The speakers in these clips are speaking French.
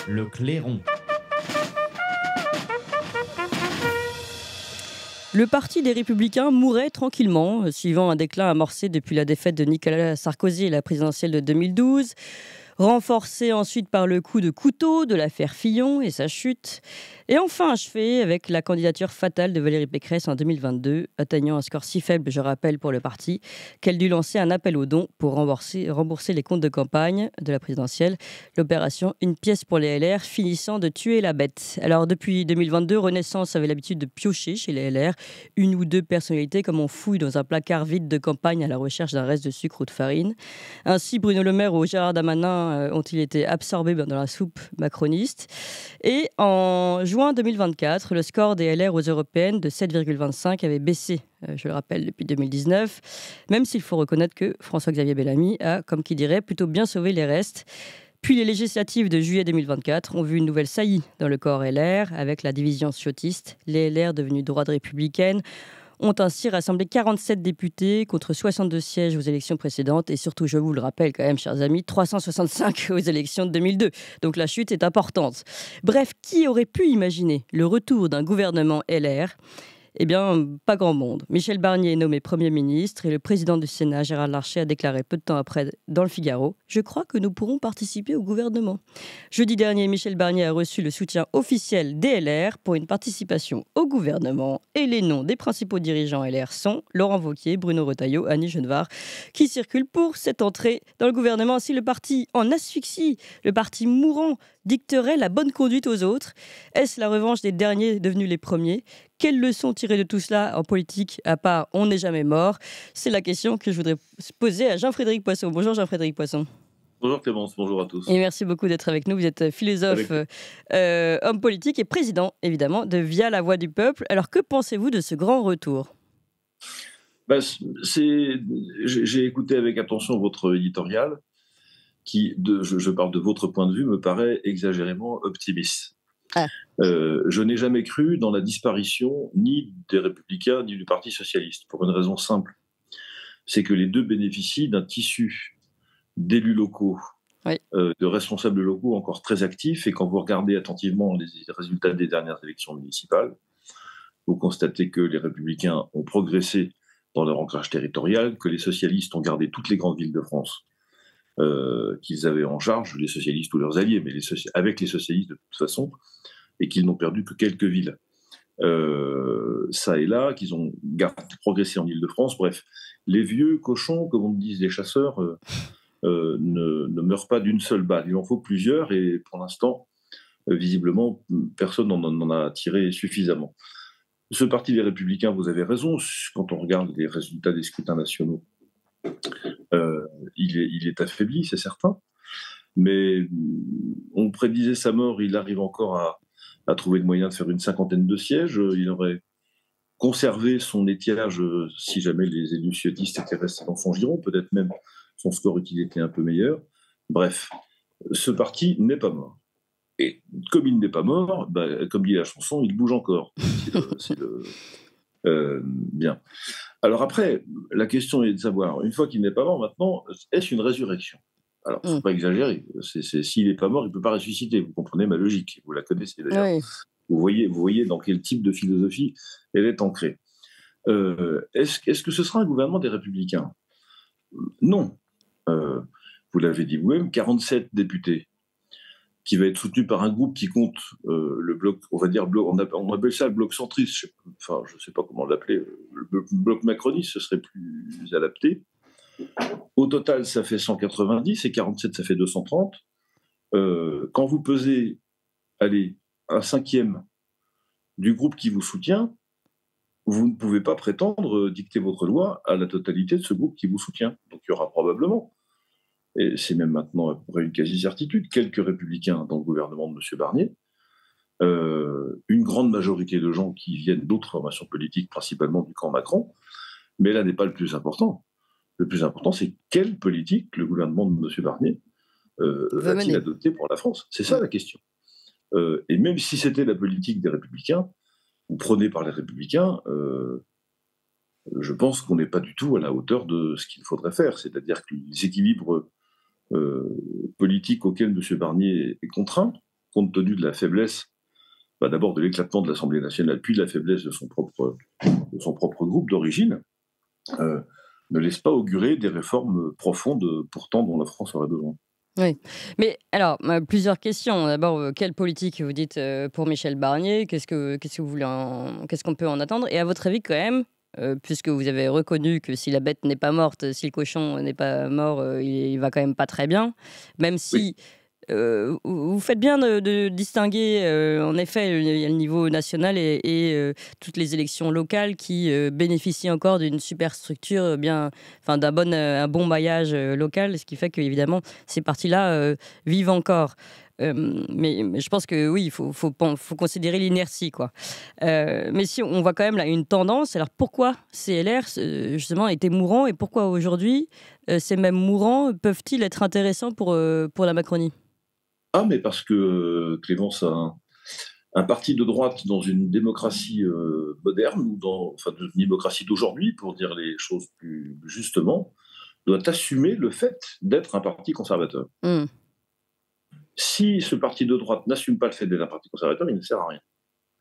Le clairon. Le parti des Républicains mourait tranquillement, suivant un déclin amorcé depuis la défaite de Nicolas Sarkozy à la présidentielle de 2012, renforcé ensuite par le coup de couteau de l'affaire Fillon et sa chute, et enfin achevé avec la candidature fatale de Valérie Pécresse en 2022, atteignant un score si faible, je rappelle, pour le parti, qu'elle dut lancer un appel aux dons pour rembourser les comptes de campagne de la présidentielle, l'opération Une pièce pour les LR finissant de tuer la bête. Alors depuis 2022, Renaissance avait l'habitude de piocher chez les LR une ou deux personnalités comme on fouille dans un placard vide de campagne à la recherche d'un reste de sucre ou de farine. Ainsi, Bruno Le Maire ou Gérard Darmanin ont-ils été absorbés dans la soupe macroniste. Et en juin 2024, le score des LR aux européennes de 7,25 avait baissé, je le rappelle, depuis 2019, même s'il faut reconnaître que François-Xavier Bellamy a, comme qui dirait, plutôt bien sauvé les restes. Puis les législatives de juillet 2024 ont vu une nouvelle saillie dans le corps LR, avec la division ciotiste. Les LR, devenus droite républicaine, ont ainsi rassemblé 47 députés contre 62 sièges aux élections précédentes et surtout, je vous le rappelle quand même, chers amis, 365 aux élections de 2002. Donc la chute est importante. Bref, qui aurait pu imaginer le retour d'un gouvernement LR ? Eh bien, pas grand monde. Michel Barnier est nommé Premier ministre et le président du Sénat, Gérard Larcher, a déclaré peu de temps après dans le Figaro « Je crois que nous pourrons participer au gouvernement ». Jeudi dernier, Michel Barnier a reçu le soutien officiel des LR pour une participation au gouvernement et les noms des principaux dirigeants LR sont Laurent Wauquiez, Bruno Retailleau, Annie Genevard, qui circulent pour cette entrée dans le gouvernement. Si le parti en asphyxie, le parti mourant, dicterait la bonne conduite aux autres, est-ce la revanche des derniers devenus les premiers ? Quelles leçons tirer de tout cela en politique, à part on n'est jamais mort? C'est la question que je voudrais poser à Jean-Frédéric Poisson. Bonjour Jean-Frédéric Poisson. Bonjour Clémence, bonjour à tous. Et merci beaucoup d'être avec nous. Vous êtes philosophe, homme politique et président, évidemment, de Via la Voix du Peuple. Alors, que pensez-vous de ce grand retour ? J'ai écouté avec attention votre éditorial qui, je parle de votre point de vue, me paraît exagérément optimiste. Ah. Je n'ai jamais cru dans la disparition ni des Républicains ni du Parti Socialiste, pour une raison simple. C'est que les deux bénéficient d'un tissu d'élus locaux, oui. De responsables locaux encore très actifs, et quand vous regardez attentivement les résultats des dernières élections municipales, vous constatez que les Républicains ont progressé dans leur ancrage territorial, que les socialistes ont gardé toutes les grandes villes de France qu'ils avaient en charge, les socialistes ou leurs alliés, mais avec les socialistes de toute façon, et qu'ils n'ont perdu que quelques villes. Ça et là, qu'ils ont progressé en Île-de-France. Bref, les vieux cochons, comme on disent les chasseurs, ne meurent pas d'une seule balle. Il en faut plusieurs, et pour l'instant, visiblement, personne n'en a tiré suffisamment. Ce parti des Républicains, vous avez raison, quand on regarde les résultats des scrutins nationaux, il est affaibli, c'est certain, mais on prédisait sa mort, il arrive encore à trouver le moyen de faire une cinquantaine de sièges. Il aurait conservé son étiage si jamais les élus ciotistes étaient restés dans son giron, peut-être même son score eût été un peu meilleur. Bref, ce parti n'est pas mort. Et comme il n'est pas mort, comme dit la chanson, il bouge encore. Bien. Alors après, la question est de savoir, une fois qu'il n'est pas mort maintenant, est-ce une résurrection ? Alors, il ne faut pas exagérer. S'il n'est pas mort, il ne peut pas ressusciter. Vous comprenez ma logique. Vous la connaissez d'ailleurs. Oui. Vous voyez dans quel type de philosophie elle est ancrée. Est-ce que ce sera un gouvernement des Républicains ? Non. Vous l'avez dit vous-même, 47 députés, qui va être soutenu par un groupe qui compte le bloc, on va dire, on appelle ça le bloc centriste, je ne sais pas comment l'appeler, le bloc macroniste, ce serait plus adapté. Au total, ça fait 190, et 47, ça fait 230. Quand vous pesez, un cinquième du groupe qui vous soutient, vous ne pouvez pas prétendre dicter votre loi à la totalité de ce groupe qui vous soutient. Donc il y aura probablement, et c'est même maintenant à peu près une quasi-certitude, quelques républicains dans le gouvernement de M. Barnier, une grande majorité de gens qui viennent d'autres formations politiques, principalement du camp Macron, mais là n'est pas le plus important. Le plus important, c'est quelle politique le gouvernement de M. Barnier va-t-il adopter pour la France ? C'est ça la question. Et même si c'était la politique des Républicains, ou prônée par les Républicains, je pense qu'on n'est pas du tout à la hauteur de ce qu'il faudrait faire. C'est-à-dire que les équilibres politiques auxquels M. Barnier est contraint, compte tenu de la faiblesse, d'abord de l'éclatement de l'Assemblée nationale, puis de la faiblesse de son propre groupe d'origine, ne laisse pas augurer des réformes profondes, pourtant, dont la France aurait besoin. Oui, mais alors, plusieurs questions. D'abord, quelle politique vous dites, pour Michel Barnier? Qu'est-ce qu'on peut en attendre? Et à votre avis, quand même, puisque vous avez reconnu que si la bête n'est pas morte, si le cochon n'est pas mort, il va quand même pas très bien, même Oui. si, vous faites bien de distinguer, en effet, il y a le niveau national et toutes les élections locales qui, bénéficient encore d'une superstructure, enfin un bon maillage, local, ce qui fait qu'évidemment ces partis-là, vivent encore. Mais je pense que oui, il faut considérer l'inertie, quoi. Mais si on voit quand même là une tendance, alors pourquoi CLR, justement, était mourant et pourquoi aujourd'hui, ces mêmes mourants peuvent-ils être intéressants pour la Macronie? Ah, mais parce que Clémence, un parti de droite dans une démocratie moderne, enfin, une démocratie d'aujourd'hui, pour dire les choses plus justement, doit assumer le fait d'être un parti conservateur. Mmh. Si ce parti de droite n'assume pas le fait d'être un parti conservateur, il ne sert à rien.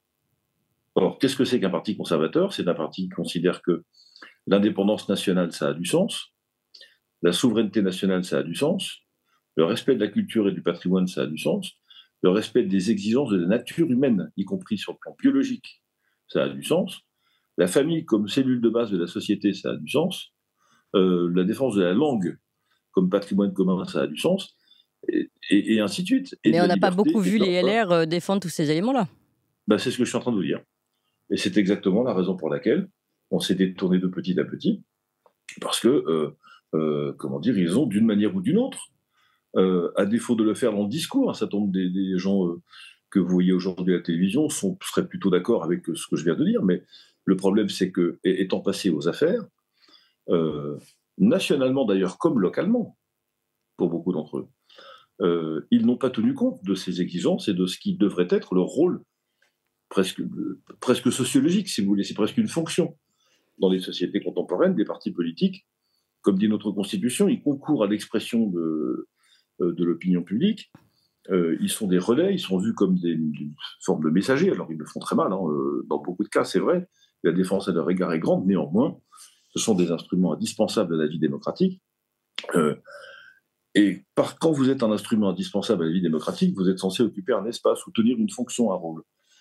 Or, qu'est-ce que c'est qu'un parti conservateur? C'est un parti qui considère que l'indépendance nationale, ça a du sens, la souveraineté nationale, ça a du sens, le respect de la culture et du patrimoine, ça a du sens, le respect des exigences de la nature humaine, y compris sur le plan biologique, ça a du sens, la famille comme cellule de base de la société, ça a du sens, la défense de la langue comme patrimoine commun, ça a du sens, et ainsi de suite. Et Mais de on la n'a pas liberté, beaucoup et vu les LR, défendre tous ces éléments-là. c'est ce que je suis en train de vous dire. Et c'est exactement la raison pour laquelle on s'est détourné de petit à petit, parce que, comment dire, ils ont d'une manière ou d'une autre, à défaut de le faire dans le discours, un certain nombre des gens que vous voyez aujourd'hui à la télévision seraient plutôt d'accord avec ce que je viens de dire, mais le problème c'est que, étant passés aux affaires, euh, nationalement d'ailleurs comme localement, pour beaucoup d'entre eux, ils n'ont pas tenu compte de ces exigences et de ce qui devrait être leur rôle presque sociologique, si vous voulez, c'est presque une fonction dans les sociétés contemporaines des partis politiques. Comme dit notre Constitution, ils concourent à l'expression de l'opinion publique. Ils sont des relais, ils sont vus comme une forme de messagers. Alors ils le font très mal, hein, dans beaucoup de cas, c'est vrai. La défense à leur égard est grande, néanmoins, ce sont des instruments indispensables à la vie démocratique. Euh, quand vous êtes un instrument indispensable à la vie démocratique, vous êtes censé occuper un espace ou tenir une fonction, un rôle.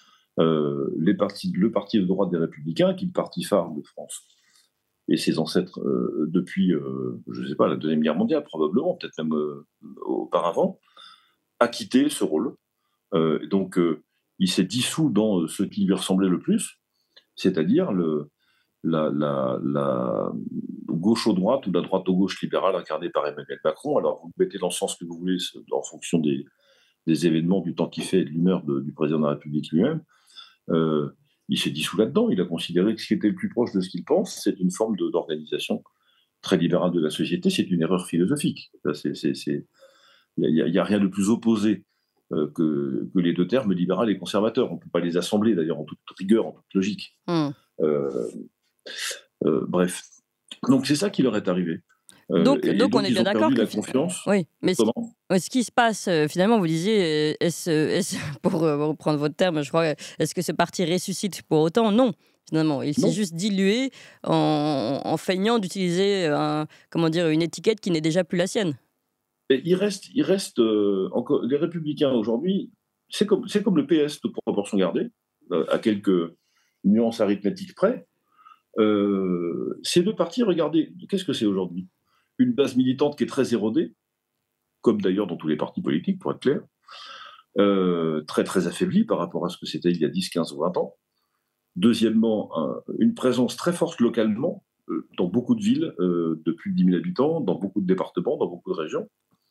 Le parti de droite des Républicains, qui est le parti phare de France, et ses ancêtres depuis, je ne sais pas, la Deuxième Guerre mondiale, probablement, peut-être même auparavant, a quitté ce rôle. Donc, il s'est dissous dans ce qui lui ressemblait le plus, c'est-à-dire la gauche au droite ou la droite au gauche libérale incarnée par Emmanuel Macron. Alors, vous mettez dans le sens que vous voulez en fonction des événements, du temps qu'il fait et de l'humeur du président de la République lui-même. Il s'est dissous là-dedans. Il a considéré que ce qui était le plus proche de ce qu'il pense, c'est une forme d'organisation très libérale de la société. C'est une erreur philosophique. Il n'y a rien de plus opposé que les deux termes libéral et conservateur. On ne peut pas les assembler, d'ailleurs, en toute rigueur, en toute logique. Euh, bref. Donc, c'est ça qui leur est arrivé. Donc on est ils bien ont d'accord perdu que la confiance. oui, mais Comment? ce qui se passe, finalement, vous disiez, pour reprendre votre terme, je crois, est-ce que ce parti ressuscite pour autant? Non, finalement. Il s'est Non. juste dilué en feignant d'utiliser comment dire, une étiquette qui n'est déjà plus la sienne. Et il reste encore les Républicains aujourd'hui. C'est comme le PS de proportion gardée, à quelques nuances arithmétiques près. Ces deux partis, regardez, qu'est-ce que c'est aujourd'hui? Une base militante qui est très érodée, comme d'ailleurs dans tous les partis politiques, pour être clair, très très affaiblie par rapport à ce que c'était il y a 10, 15 ou 20 ans. Deuxièmement, une présence très forte localement, dans beaucoup de villes de plus de 10 000 habitants, dans beaucoup de départements, dans beaucoup de régions.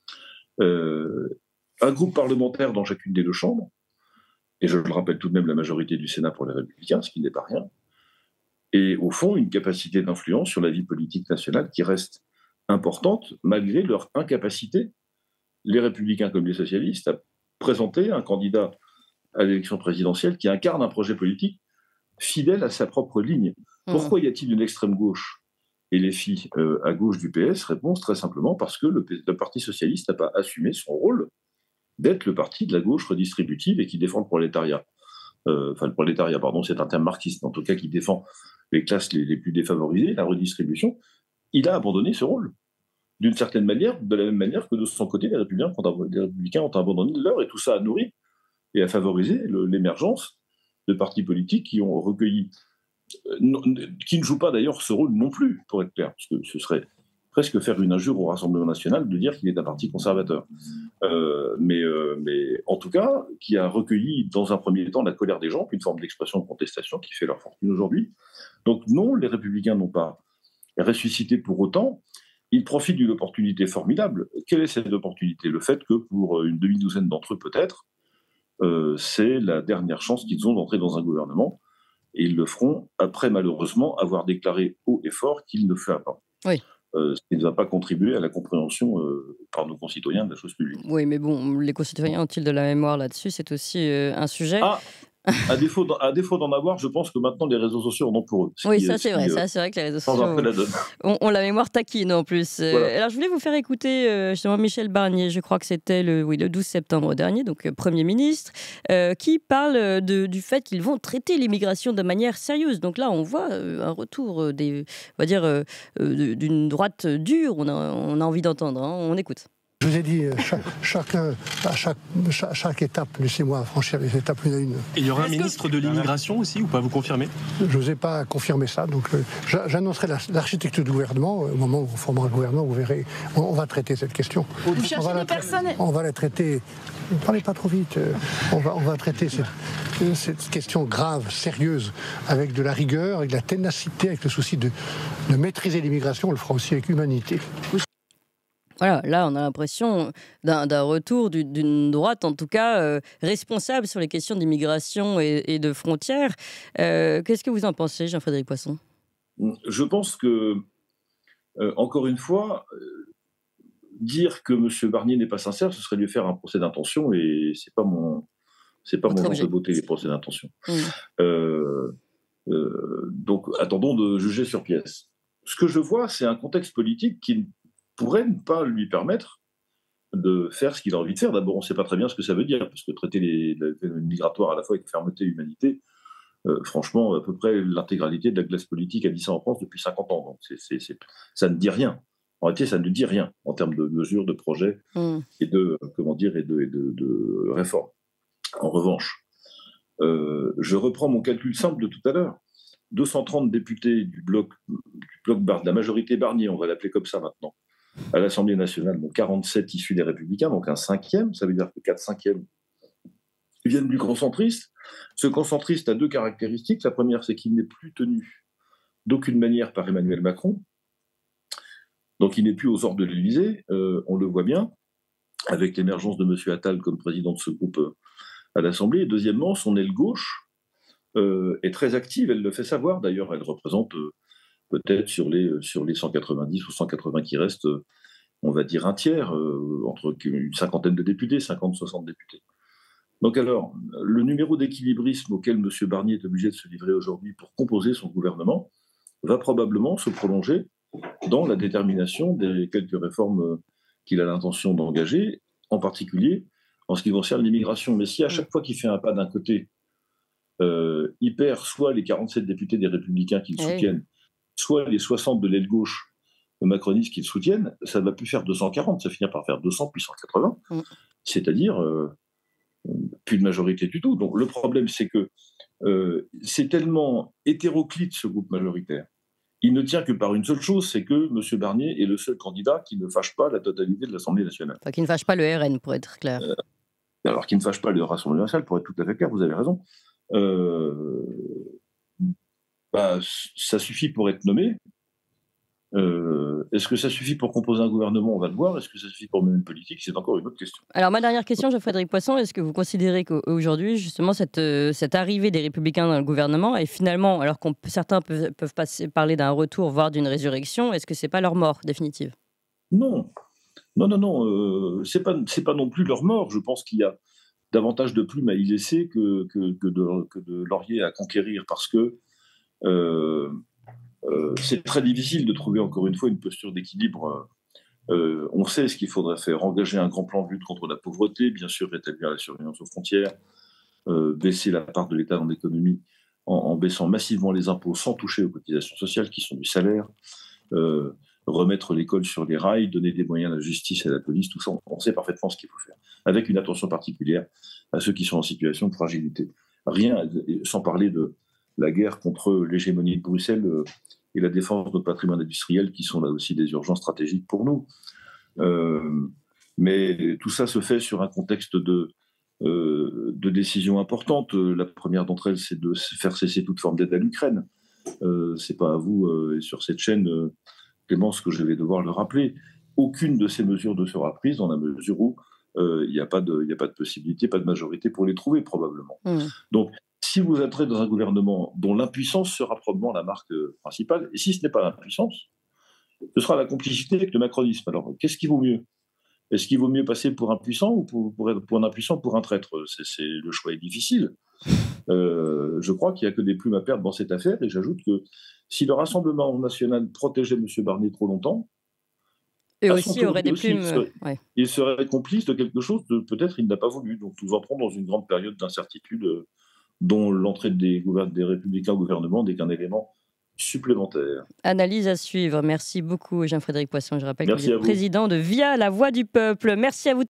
Un groupe parlementaire dans chacune des deux chambres, et je le rappelle tout de même la majorité du Sénat pour les Républicains, ce qui n'est pas rien, et au fond une capacité d'influence sur la vie politique nationale qui reste importante malgré leur incapacité, les Républicains comme les socialistes, à présenter un candidat à l'élection présidentielle qui incarne un projet politique fidèle à sa propre ligne. Pourquoi y a-t-il une extrême gauche et les filles à gauche du PS? Réponse très simplement parce que le Parti socialiste n'a pas assumé son rôle d'être le parti de la gauche redistributive et qui défend le prolétariat. Enfin, le prolétariat, pardon, c'est un terme marxiste, en tout cas qui défend les classes les plus défavorisées, la redistribution. Il a abandonné ce rôle, d'une certaine manière, de la même manière que de son côté, les républicains ont abandonné le leur, et tout ça a nourri et a favorisé l'émergence de partis politiques qui ont recueilli, qui ne jouent pas d'ailleurs ce rôle non plus, pour être clair, parce que ce serait presque faire une injure au Rassemblement national de dire qu'il est un parti conservateur. Mais en tout cas, qui a recueilli dans un premier temps la colère des gens, puis une forme d'expression de contestation qui fait leur fortune aujourd'hui. Donc non, les Républicains n'ont pas ressuscité pour autant. Ils profitent d'une opportunité formidable. Quelle est cette opportunité? Le fait que pour une demi-douzaine d'entre eux peut-être, c'est la dernière chance qu'ils ont d'entrer dans un gouvernement. Et ils le feront après, malheureusement, avoir déclaré haut et fort qu'ils ne le feront pas. Oui. Ce qui ne va pas contribuer à la compréhension par nos concitoyens de la chose publique. Oui, mais bon, les concitoyens ont-ils de la mémoire là-dessus? C'est aussi un sujet. Ah, à défaut d'en avoir, je pense que maintenant les réseaux sociaux en ont pour eux. Oui, ça c'est vrai. Ça, c'est vrai que les réseaux sociaux ont la mémoire taquine en plus. Voilà. Alors je voulais vous faire écouter justement Michel Barnier, je crois que c'était le 12 septembre dernier, donc Premier ministre, qui parle du fait qu'ils vont traiter l'immigration de manière sérieuse. Donc là, on voit un retour d'une droite dure, on a envie d'entendre. Hein. On écoute. Je vous ai dit, à chaque étape, laissez-moi franchir les étapes une à une. Et il y aura un ministre de l'immigration aussi, ou pas, vous confirmez? Je n'osais pas confirmer ça, donc j'annoncerai l'architecture du gouvernement. Au moment où on formera le gouvernement, vous verrez, on va traiter cette question. Vous cherchez des personnes? On va la traiter, ne parlez pas trop vite, on va traiter cette question grave, sérieuse, avec de la rigueur, avec de la ténacité, avec le souci de maîtriser l'immigration. On le fera aussi avec humanité. Voilà, là, on a l'impression d'un retour d'une droite, en tout cas, responsable sur les questions d'immigration et de frontières. Qu'est-ce que vous en pensez, Jean-Frédéric Poisson? Je pense que, encore une fois, dire que M. Barnier n'est pas sincère, ce serait lui faire un procès d'intention, et c'est pas mon genre de beauté, les procès d'intention. Donc, attendons de juger sur pièce. Ce que je vois, c'est un contexte politique qui pourrait ne pas lui permettre de faire ce qu'il a envie de faire. D'abord, on ne sait pas très bien ce que ça veut dire, parce que traiter les phénomènes migratoires à la fois avec fermeté et humanité, franchement, à peu près l'intégralité de la classe politique a dit ça en France depuis 50 ans. Donc ça ne dit rien. En réalité, ça ne dit rien en termes de mesures, de projets et de réformes. En revanche, je reprends mon calcul simple de tout à l'heure. 230 députés du bloc de la majorité Barnier, on va l'appeler comme ça maintenant, à l'Assemblée nationale, donc 47 issus des Républicains, donc un cinquième, ça veut dire que 4 cinquièmes viennent du concentriste. Ce concentriste a deux caractéristiques. La première, c'est qu'il n'est plus tenu d'aucune manière par Emmanuel Macron, donc il n'est plus aux ordres de l'Élysée, on le voit bien, avec l'émergence de M. Attal comme président de ce groupe à l'Assemblée. Et deuxièmement, son aile gauche est très active, elle le fait savoir d'ailleurs, elle représente peut-être sur les 190 ou 180 qui restent, on va dire un tiers, entre une cinquantaine de députés, 50-60 députés. Donc alors, le numéro d'équilibrisme auquel M. Barnier est obligé de se livrer aujourd'hui pour composer son gouvernement va probablement se prolonger dans la détermination des quelques réformes qu'il a l'intention d'engager, en particulier en ce qui concerne l'immigration. Mais si à chaque fois qu'il fait un pas d'un côté, il perd soit les 47 députés des Républicains qui le soutiennent, soit les 60 de l'aile gauche macronistes qui le soutiennent, ça ne va plus faire 240, ça finira par faire 200 puis 180, c'est-à-dire plus de majorité du tout. Donc le problème, c'est que c'est tellement hétéroclite ce groupe majoritaire. Il ne tient que par une seule chose, c'est que M. Barnier est le seul candidat qui ne fâche pas la totalité de l'Assemblée nationale. Enfin, qui ne fâche pas le RN, pour être clair. Alors, qui ne fâche pas le Rassemblement national, pour être tout à fait clair, vous avez raison. Ça suffit pour être nommé. Est-ce que ça suffit pour composer un gouvernement? On va le voir. Est-ce que ça suffit pour mener une politique? C'est encore une autre question. Alors, ma dernière question, Jean-Frédéric Poisson, est-ce que vous considérez qu'aujourd'hui, justement, cette arrivée des Républicains dans le gouvernement, et finalement, alors que certains peuvent parler d'un retour, voire d'une résurrection, est-ce que ce n'est pas leur mort définitive? Non. C'est pas non plus leur mort. Je pense qu'il y a davantage de plumes à y laisser que de lauriers à conquérir, parce que c'est très difficile de trouver encore une fois une posture d'équilibre On sait ce qu'il faudrait faire, engager un grand plan de lutte contre la pauvreté, bien sûr rétablir la surveillance aux frontières, baisser la part de l'État dans l'économie en baissant massivement les impôts sans toucher aux cotisations sociales qui sont du salaire, remettre l'école sur les rails, donner des moyens à la justice et à la police, tout ça, on sait parfaitement ce qu'il faut faire, avec une attention particulière à ceux qui sont en situation de fragilité. Rien, sans parler de la guerre contre l'hégémonie de Bruxelles et la défense de notre patrimoine industriel, qui sont là aussi des urgences stratégiques pour nous. Mais tout ça se fait sur un contexte de décisions importantes. La première d'entre elles, c'est de faire cesser toute forme d'aide à l'Ukraine. C'est pas à vous, et sur cette chaîne, Clémence, que je vais devoir le rappeler. Aucune de ces mesures ne sera prise dans la mesure où il n'y a pas de possibilité, pas de majorité pour les trouver, probablement. Donc, si vous entrez dans un gouvernement dont l'impuissance sera probablement la marque principale, et si ce n'est pas l'impuissance, ce sera la complicité avec le macronisme. Alors, qu'est-ce qui vaut mieux ? Est-ce qu'il vaut mieux passer pour un puissant ou pour un impuissant, pour un traître ? Le choix est difficile. Je crois qu'il n'y a que des plumes à perdre dans cette affaire, et j'ajoute que si le Rassemblement national protégeait M. Barnier trop longtemps, eux aussi auraient des plumes. Il serait complice de quelque chose que peut-être il n'a pas voulu. Donc nous entrons dans une grande période d'incertitude dont l'entrée des Républicains au gouvernement n'est qu'un élément supplémentaire. Analyse à suivre. Merci beaucoup, Jean-Frédéric Poisson. Je rappelle que vous êtes vous. Président de VIA, la Voix du Peuple. Merci à vous.